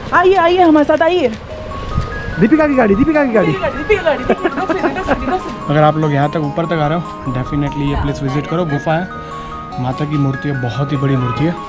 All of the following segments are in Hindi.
आइए आइए हमारे साथ आइए। दीपिका की गाड़ी, दीपिका की गाड़ी। अगर आप लोग यहाँ तक ऊपर तक आ रहे हो डेफिनेटली ये प्लेस विजिट करो। गुफा है, माता की मूर्ति है, बहुत ही बड़ी मूर्ति है।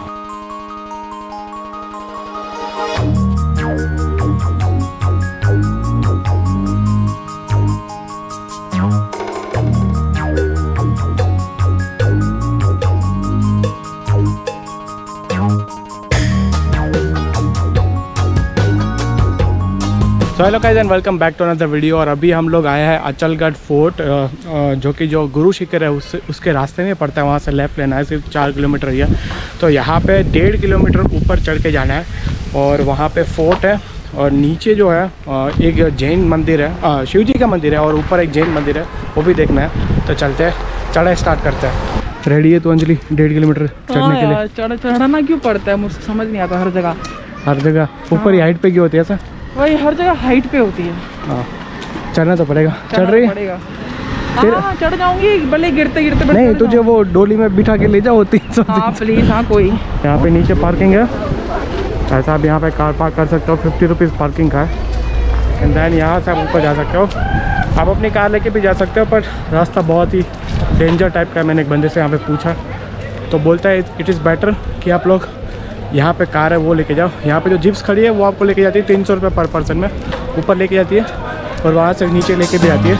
तो hello guys and welcome back to another video. और अभी हम लोग आए हैं अचलगढ़ फोर्ट, जो कि जो गुरु शिखर है उसके रास्ते में पड़ता है। वहाँ से लेफ़्ट लेना है, सिर्फ 4 किलोमीटर ही है। तो यहाँ पे 1.5 किलोमीटर ऊपर चढ़ के जाना है और वहाँ पे फोर्ट है। और नीचे जो है एक जैन मंदिर है, शिव जी का मंदिर है, और ऊपर एक जैन मंदिर है, वो भी देखना है। तो चलते हैं, चढ़ाई स्टार्ट करते हैं। रेडी है तो अंजलि 1.5 किलोमीटर चढ़ने के लिए? चढ़ाना क्यों पड़ता है, मुझे समझ नहीं आता। हर जगह ऊपर ही हाइट पे क्यों होती है ऐसा? वही हर जगह हाइट पे होती है। हाँ, चढ़ना तो पड़ेगा। चढ़ रही है? हाँ, चढ़ जाऊंगी, भले गिरते गिरते। नहीं, तुझे वो डोली में बिठा के ले जाओ 300। हाँ प्लीज। हाँ कोई यहाँ पे नीचे पार्किंग है, ऐसा आप यहाँ पे कार पार्क कर सकते हो। 50 रुपीज़ पार्किंग का है। एंड देन यहाँ से आप ऊपर जा सकते हो। आप अपनी कार लेके भी जा सकते हो, पर रास्ता बहुत ही डेंजर टाइप का है। मैंने एक बंदे से यहाँ पे पूछा तो बोलता है इट इज़ बेटर कि आप लोग यहाँ पे कार है वो लेके जाओ। यहाँ पे जो जिप्स खड़ी है वो आपको लेके जाती है 300 रुपये पर पर्सन में, ऊपर लेके जाती है और वहाँ से नीचे लेके भी आती है।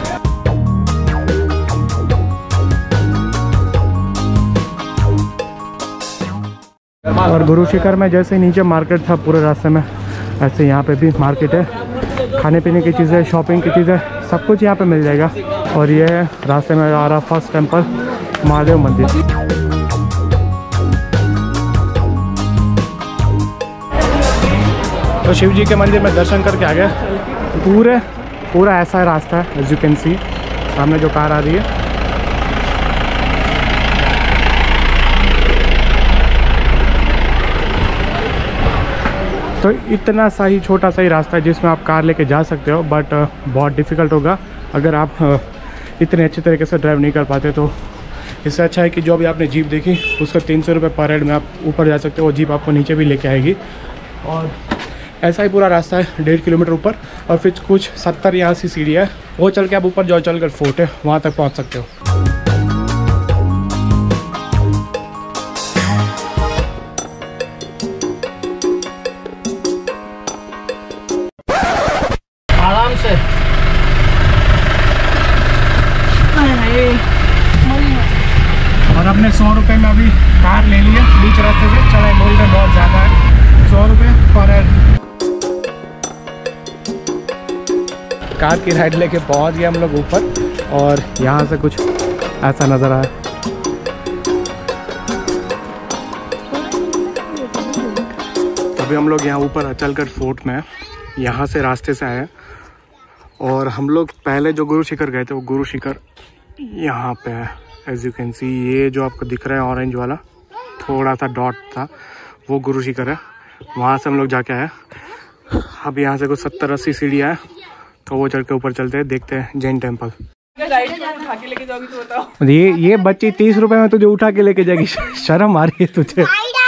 और गुरु शिखर में जैसे नीचे मार्केट था पूरे रास्ते में, ऐसे यहाँ पे भी मार्केट है। खाने पीने की चीज़ें, शॉपिंग की चीज़ें, सब कुछ यहाँ पे मिल जाएगा। और ये है रास्ते में आ रहा फर्स्ट टेम्पल, महादेव मंदिर। तो शिव जी के मंदिर में दर्शन करके आ गए। पूरा ऐसा रास्ता है, एज यू कैन सी सामने जो कार आ रही है। तो इतना सा ही छोटा सा ही रास्ता है जिसमें आप कार लेके जा सकते हो, बट बहुत डिफ़िकल्ट होगा अगर आप इतने अच्छे तरीके से ड्राइव नहीं कर पाते। तो इससे अच्छा है कि जो भी आपने जीप देखी उसका 300 रुपये पर हेड में आप ऊपर जा सकते हो। वो जीप आपको नीचे भी लेके आएगी। और ऐसा ही पूरा रास्ता है 1.5 किलोमीटर ऊपर, और फिर कुछ 70 या 80 सीढ़ी है। वो चल के आप ऊपर जो अचलगढ़ फोर्ट है वहाँ तक पहुँच सकते हो। आराम से। और अपने 100 रुपये में अभी कार ले लिए बीच रास्ते से। चढ़ाई बोल रहे बहुत ज़्यादा है, 100 रुपये पर हेड। कार की राइड लेके पहुंच गए हम लोग ऊपर, और यहाँ से कुछ ऐसा नज़र आया। अभी हम लोग यहाँ ऊपर अचलगढ़ फोर्ट में, यहाँ से रास्ते से आए। और हम लोग पहले जो गुरु शिखर गए थे वो गुरु शिखर यहाँ पे है, एज यू कैन सी। ये जो आपको दिख रहा है ऑरेंज वाला थोड़ा सा डॉट था, वो गुरु शिखर है। वहाँ से हम लोग जाके आए। अब यहाँ से कुछ 70-80 सीढ़ियाँ है, तो वो चढ़ के ऊपर चलते हैं, देखते हैं जैन टेम्पल। उठा के लेके जाओगी तो बताओ। ये बच्ची 30 रुपए में तुझे उठा के लेके जाएगी? शर्म आ रही है तुझे?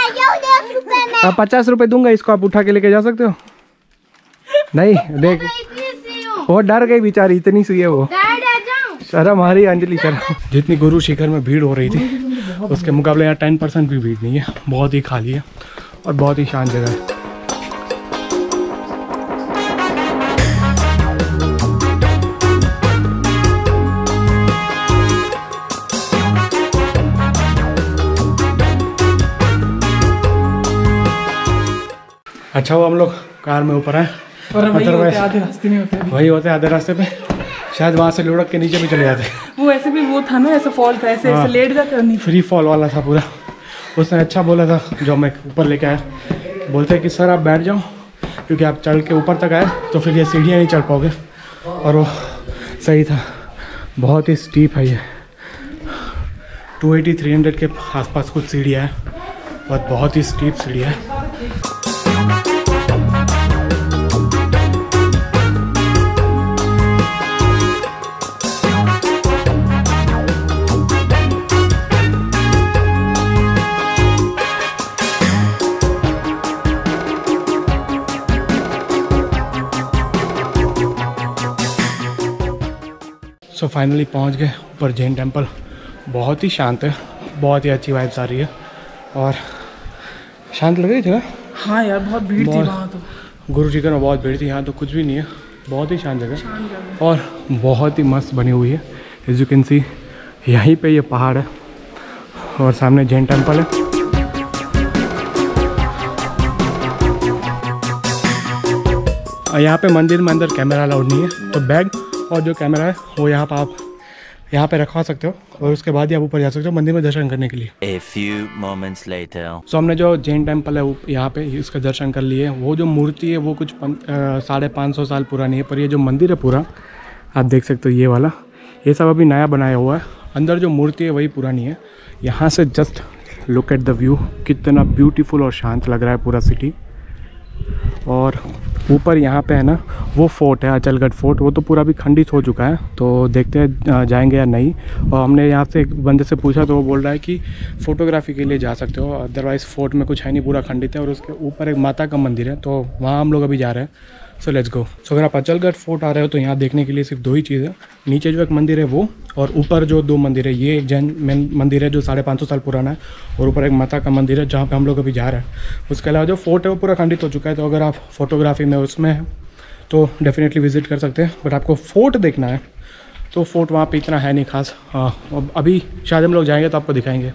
50 रुपए दूंगा इसको, आप उठा के लेके जा सकते हो? नहीं, देख वो डर गई बेचारी, इतनी सी है वो। शर्म आ रही है अंजलि, शर्म। जितनी गुरु शिखर में भीड़ हो रही थी उसके मुकाबले यहाँ 10% भी भीड़ नहीं है। बहुत ही खाली है और बहुत ही शांत जगह है। अच्छा वो हम लोग कार में ऊपर आए, अदरवाइज आधे रास्ते में होते हैं। वही होते हैं आधे रास्ते पे, शायद वहाँ से लुढ़क के नीचे भी चले जाते। वो ऐसे भी वो था ना, ऐसा फॉल था, ऐसे ऐसे लेट जाकर नहीं, फ्री फॉल वाला था पूरा। उसने अच्छा बोला था जो मैं ऊपर लेके आया, बोलते कि सर आप बैठ जाओ क्योंकि आप चढ़ के ऊपर तक आए तो फिर ये सीढ़ियाँ नहीं चढ़ पाओगे। और वो सही था, बहुत ही स्टीप है ये। 280-300 के आसपास कुछ सीढ़ियाँ हैं और बहुत ही स्टीप सीढ़ियाँ है। सो फाइनली पहुंच गए ऊपर जैन टेम्पल। बहुत ही शांत है, बहुत ही अच्छी वाइब्स आ रही है और शांत लग रही थी ना। हाँ यार बहुत भीड़ थी वहाँ तो। गुरु शिखर में बहुत भीड़ थी, यहाँ तो कुछ भी नहीं है, बहुत ही शांत जगह और बहुत ही मस्त बनी हुई है। एज यू कैन सी यहीं पे ये पहाड़ है और सामने जैन टेम्पल है। और यहाँ पे मंदिर में अंदर कैमरा अलाउड नहीं है, तो बैग और जो कैमरा है वो यहाँ पर आप यहाँ पे रखवा सकते हो और उसके बाद ही आप ऊपर जा सकते हो मंदिर में दर्शन करने के लिए। A few moments later. सो हमने जो जैन टेम्पल है यहाँ पे इसका दर्शन कर लिए। वो जो मूर्ति है वो कुछ 550 साल पुरानी है, पर ये जो मंदिर है पूरा आप देख सकते हो, ये वाला ये सब अभी नया बनाया हुआ है। अंदर जो मूर्ति है वही पुरानी है। यहाँ से just look at the view, कितना ब्यूटीफुल और शांत लग रहा है पूरा सिटी। और ऊपर यहाँ पे है ना वो फोर्ट है, अचलगढ़ फोर्ट, वो तो पूरा भी खंडित हो चुका है, तो देखते हैं जाएंगे या नहीं। और हमने यहाँ से एक बंदे से पूछा तो वो बोल रहा है कि फ़ोटोग्राफी के लिए जा सकते हो, अदरवाइज़ फोर्ट में कुछ है नहीं, पूरा खंडित है। और उसके ऊपर एक माता का मंदिर है, तो वहाँ हम लोग अभी जा रहे हैं। So let's go. सो अगर आप अचलगढ़ फोर्ट आ रहे हो तो यहाँ देखने के लिए सिर्फ 2 ही चीज़ है, नीचे जो एक मंदिर है वो, और ऊपर जो 2 मंदिर है। ये एक जैन मंदिर है जो 550 साल पुराना है, और ऊपर एक माता का मंदिर है जहाँ पे हम लोग अभी जा रहे हैं। उसके अलावा जो फोर्ट है वो पूरा खंडित हो चुका है, तो अगर आप फोटोग्राफी में उसमें है तो डेफिनेटली विजिट कर सकते हैं। बट आपको फोर्ट देखना है तो फोर्ट वहाँ पे इतना है नहीं खास। अभी शायद हम लोग जाएंगे तो आपको दिखाएंगे।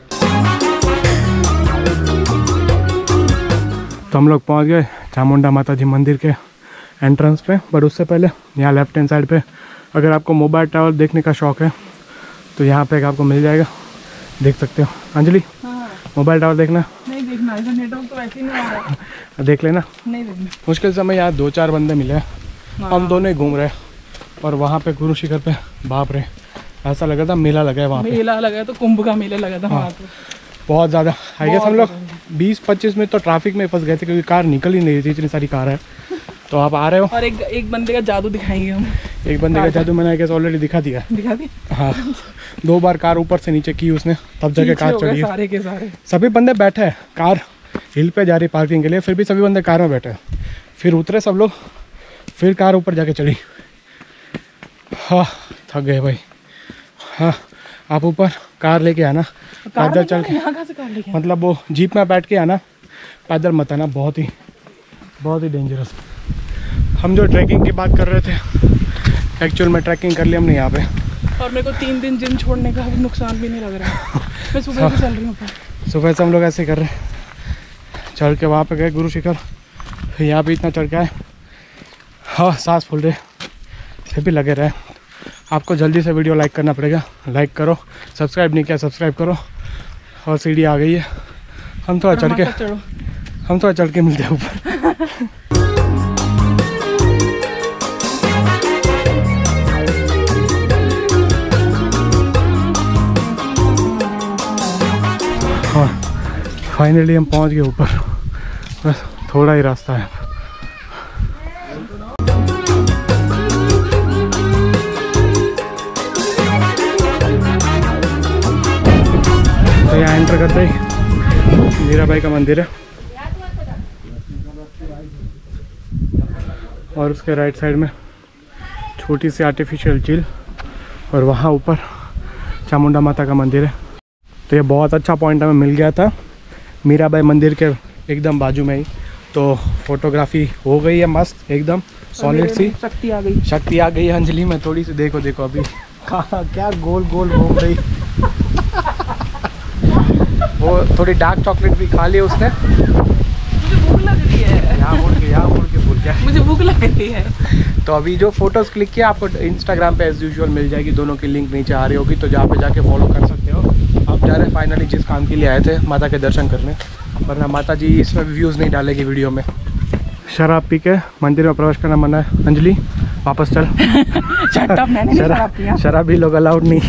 तो हम लोग पहुँच गए चामुंडा माता जी मंदिर के एंट्रेंस पे, बट उससे पहले यहाँ लेफ्ट हैंड साइड पे अगर आपको मोबाइल टावर देखने का शौक़ है तो यहाँ पे आपको मिल जाएगा, देख सकते हो। अंजलि, हाँ। मोबाइल टावर देखना? नहीं देखना, इधर नेटवर्क तो वैसे ही नहीं आ रहा है। देख लेना। नहीं देखना। मुश्किल समय यहाँ 2-4 बंदे मिले हैं, हम दोनों ही घूम रहे हैं। और वहाँ पे गुरु शिखर पे बाप रे ऐसा लगा था मेला लगा है वहाँ पे। मेला लगा तो कुंभ का मेला लगा था वहाँ पे। बहुत ज़्यादा आई गेस हम लोग 20-25 मिनट तो ट्रैफिक में फंस गए थे, क्योंकि कार निकल ही नहीं रही थी, इतनी सारी कार है। तो आप आ रहे हो और एक बंदे का जादू दिखाएंगे हम। एक बंदे का जादू मैंने आई गेस ऑलरेडी दिखा दिया। दिखा दी? हाँ 2 बार कार ऊपर से नीचे की उसने, तब जाके कार चढ़ी है। सारे के सारे सभी बंदे बैठे हैं, कार हिल पे जा रही पार्किंग के लिए, फिर भी सभी बंदे कार में बैठे हैं। फिर उतरे सब लोग, फिर कार ऊपर जाके चढ़ी। हाँ थक गए भाई। हाँ आप ऊपर कार लेके आना, पैदल चल के, यहाँ कहाँ से कार लेके मतलब वो जीप में बैठ के आना, पैदल मत आना, बहुत ही डेंजरस। हम जो ट्रैकिंग की बात कर रहे थे, एक्चुअल में ट्रैकिंग कर ली हमने यहाँ पे। और मेरे को 3 दिन जिम छोड़ने का भी नुकसान भी नहीं लग रहा है। मैं सुबह से चल रही हूँ। सुबह से हम लोग ऐसे कर रहे हैं, चढ़ के वहाँ पे गए गुरु शिखर, यहाँ भी इतना चढ़ के आए। हाँ सांस फूल रहे, फिर भी लगे रहे। आपको जल्दी से वीडियो लाइक करना पड़ेगा, लाइक करो, सब्सक्राइब नहीं किया सब्सक्राइब करो। और सीढ़ी आ गई है, हम थोड़ा चढ़ के मिलते हैं ऊपर। हाँ फाइनली हम पहुंच गए ऊपर, बस थोड़ा ही रास्ता है। तो यहाँ एंटर करते ही मीराबाई का मंदिर है, और उसके राइट साइड में छोटी सी आर्टिफिशियल झील, और वहाँ ऊपर चामुंडा माता का मंदिर है। तो ये बहुत अच्छा पॉइंट हमें मिल गया था मीराबाई मंदिर के एकदम बाजू में ही। तो फोटोग्राफी हो गई है मस्त एकदम सॉलिड सी। शक्ति आ गई है अंजलि में थोड़ी सी, देखो अभी कहाँ क्या गोल गोल घूम रही। वो थोड़ी डार्क चॉकलेट भी खा ली उसने। मुझे भूख लग रही है। यहाँ मुड़ के भूल गया। मुझे भूख लग रही है। तो अभी जो फोटोज़ क्लिक किया आपको इंस्टाग्राम पे एज यूजुअल मिल जाएगी, दोनों की लिंक नीचे आ रही होगी, तो जहाँ पे जाके फॉलो कर सकते हो। आप जा रहे हैं फाइनली जिस काम के लिए आए थे, माता के दर्शन करने, वरना माता जी इसमें व्यूज़ नहीं डालेगी वीडियो में। शराब पी के मंदिर में प्रवेश करना मना है। अंजलि वापस चल। शराबी लोग अलाउड नहीं।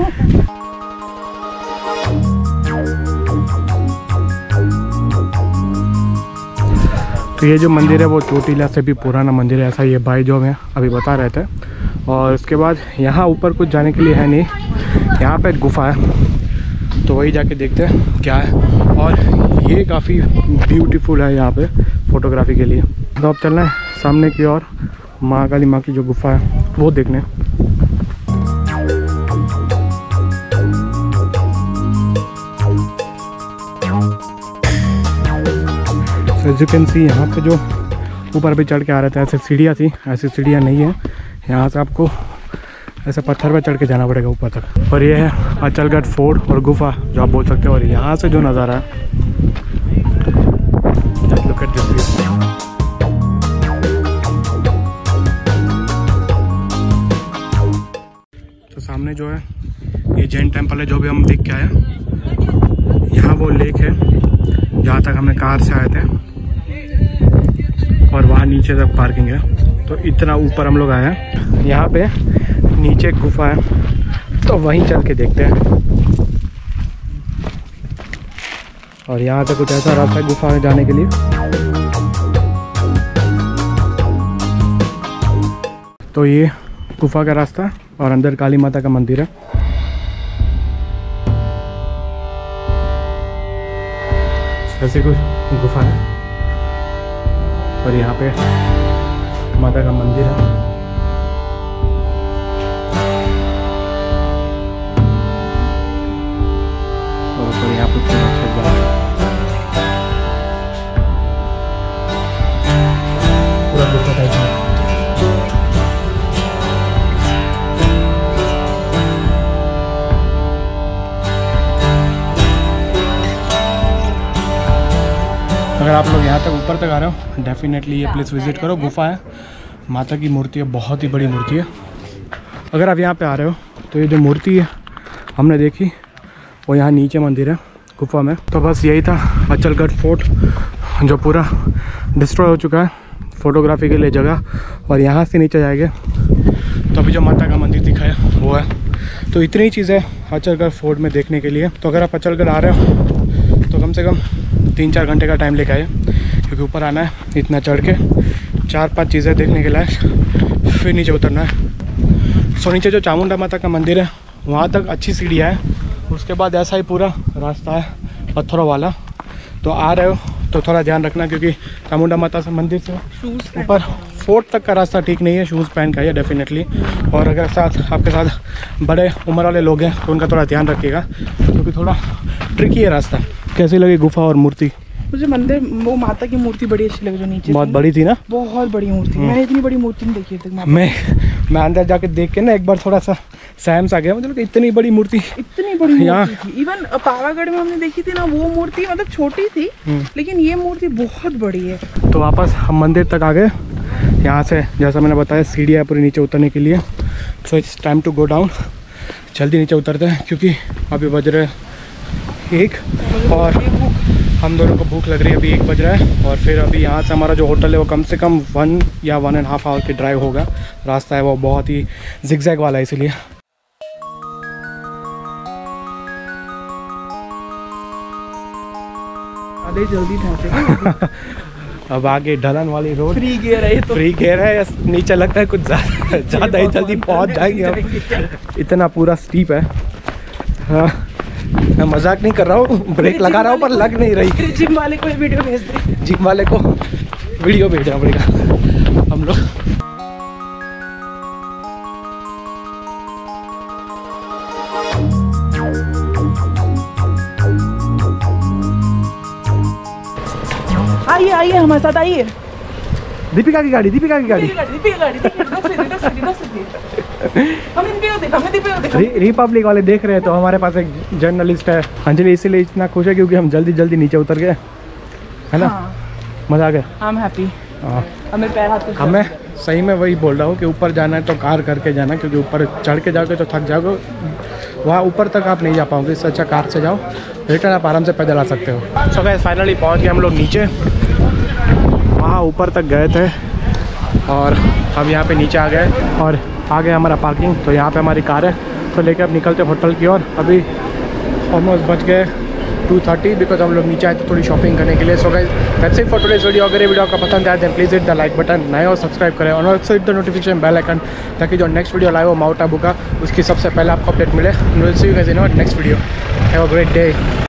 तो ये जो मंदिर है वो चोटीला से भी पुराना मंदिर है, ऐसा ये भाई जो हमें अभी बता रहे थे। और उसके बाद यहाँ ऊपर कुछ जाने के लिए है नहीं, यहाँ पे एक गुफा है, तो वही जाके देखते हैं क्या है। और ये काफ़ी ब्यूटीफुल है यहाँ पे फोटोग्राफी के लिए। तो अब चलना है सामने की ओर, महाकाली माँ की जो गुफा है वो देखने। एज यू कैन सी यहाँ पे जो ऊपर भी चढ़ के आ रहे थे, ऐसे सीढ़ियाँ थी, ऐसी सीढ़ियाँ नहीं है। यहाँ से आपको ऐसे पत्थर पे चढ़ के जाना पड़ेगा ऊपर तक। और ये है अचलगढ़ फोर्ट और गुफा जो आप बोल सकते हो। और यहाँ से जो नज़ारा है, जस्ट लुक एट दिस। तो सामने जो है ये जैन टेम्पल है जो भी हम देख के आए। यहाँ वो लेक है जहाँ तक हमें कार से आए थे, और वहाँ नीचे तक पार्किंग है। तो इतना ऊपर हम लोग आए हैं। यहाँ पे नीचे एक गुफा है, तो वहीं चल के देखते हैं। और यहाँ से कुछ ऐसा रास्ता है गुफा में जाने के लिए। तो ये गुफा का रास्ता है और अंदर काली माता का मंदिर है। ऐसे कुछ गुफा है और यहाँ पे माता का मंदिर है। और ऊपर यहाँ पे पूरा छत बना है, पूरा गुफा टाइप है। अगर आप लोग यहाँ तक ऊपर तक आ रहे हो, डेफिनेटली ये प्लेस विजिट करो। गुफा है, माता की मूर्ति है, बहुत ही बड़ी मूर्ति है। अगर आप यहाँ पे आ रहे हो तो ये जो मूर्ति है हमने देखी, वो यहाँ नीचे मंदिर है गुफा में। तो बस यही था अचलगढ़ फोर्ट, जो पूरा डिस्ट्रॉय हो चुका है फोटोग्राफी के लिए जगह। और यहाँ से नीचे जाएंगे तो अभी जो माता का मंदिर दिखा है वो है। तो इतनी ही चीज़ है अचलगढ़ फोर्ट में देखने के लिए। तो अगर आप अचलगढ़ आ रहे हो तो कम से कम 3-4 घंटे का टाइम लेके आए, क्योंकि ऊपर आना है इतना चढ़ के, 4-5 चीज़ें देखने के लायक, फिर नीचे उतरना है। सो नीचे जो चामुंडा माता का मंदिर है वहाँ तक अच्छी सीढ़ियाँ है, उसके बाद ऐसा ही पूरा रास्ता है पत्थरों वाला। तो आ रहे हो तो थोड़ा ध्यान रखना, क्योंकि चामुंडा माता से मंदिर से ऊपर फोर्ट तक का रास्ता ठीक नहीं है, शूज़ पहन का है डेफिनेटली। और अगर आपके साथ बड़े उम्र वाले लोग हैं तो उनका थोड़ा ध्यान रखिएगा, क्योंकि थोड़ा ट्रिकी है रास्ता। कैसी लगी गुफा और मूर्ति? मुझे मंदिर, वो माता की मूर्ति बड़ी अच्छी लगी जो नीचे बहुत बड़ी थी ना, बहुत बड़ी मूर्ति। मैंने इतनी बड़ी मूर्ति नहीं देखी थी। मैं अंदर जाके देख के ना एक बार थोड़ा सा सहम सा गया, मतलब इतनी बड़ी मूर्ति, इतनी बड़ी मूर्ति थी। इवन पावागढ़ में हमने देखी थी ना, वो मूर्ति मतलब छोटी थी, लेकिन ये मूर्ति बहुत बड़ी है। तो वापस हम मंदिर तक आ गए। यहाँ से जैसा मैंने बताया सीढ़ियाँ पूरी नीचे उतरने के लिए। So it's time to go down. जल्दी नीचे उतरते हैं, क्योंकि अभी बज रहे 1 और हम दोनों को भूख लग रही है। अभी 1 बज रहा है और फिर अभी यहाँ से हमारा जो होटल है वो कम से कम 1 या 1.5 आवर की ड्राइव होगा। रास्ता है वो बहुत ही जिगजैग वाला है, इसीलिए। जल्दी पहुँचे। अब आगे ढलन वाली रोड, फ्री गियर है, तो फ्री गियर है, नीचे लगता है कुछ ज़्यादा ही जल्दी पहुँच जाएंगे अब। इतना पूरा स्टीप है। हाँ, मैं मजाक नहीं कर रहा हूँ, ब्रेक लगा रहा हूँ पर लग नहीं रही। जिम वाले को वीडियो भेज दे, जिम वाले को वीडियो भेजना पड़ेगा हम लोग। आइए आइए हमारे साथ आइए। दीपिका की गाड़ी, दीपिका की गाड़ी, रिपब्लिक वाले देख रहे हैं। तो हमारे पास एक जर्नलिस्ट है अंजलि, इसीलिए इतना खुश है क्योंकि हम जल्दी जल्दी नीचे उतर गए, है ना। हाँ। मजा आ गया। I am happy. हमें पैर हाथ, हमें सही में वही बोल रहा हूँ कि ऊपर जाना है तो कार करके जाना, क्योंकि ऊपर चढ़ के जाओगे तो थक जाओगे, वहाँ ऊपर तक आप नहीं जा पाओगे। इससे अच्छा कार से जाओ, रिटर्न आप आराम से पैदल आ सकते हो। सो गाइस फाइनली पहुँच गए हम लोग नीचे। वहाँ ऊपर तक गए थे और अब यहाँ पे नीचे आ गए और आ गया हमारा पार्किंग। तो यहाँ पे हमारी कार है, तो लेकर अब निकलते होटल की ओर। अभी ऑलमोस्ट बच गए 2:30, बिकॉज हम लोग नीचे आए थे थोड़ी शॉपिंग करने के लिए। So guys that's it for today's video. अगर ये वीडियो आपका पसंद आया then please hit the like button, नए और सब्सक्राइब करें और also hit the notification bell icon, ताकि जो नेक्स्ट वीडियो लाइव हो माउंट आबू का, उसकी सबसे पहले आपको अपडेट मिले। Will see you guys in our next video. Have a great day.